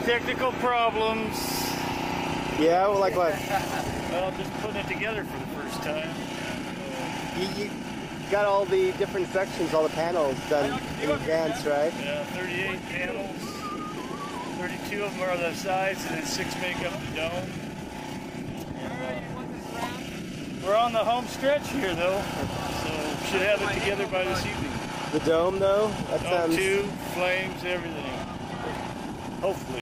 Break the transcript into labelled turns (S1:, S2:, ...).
S1: Technical problems.
S2: Yeah, well, like what?
S1: Well, just putting it together for the first time.
S2: You got all the different sections, all the panels done in advance, right?
S1: Yeah, 38 panels. 32 of them are the sides, and then 6 make up the dome. We're on the home stretch here, though, so should have it together by this evening.
S2: The dome, though? That sounds...
S1: Two, flames, everything. Hopefully.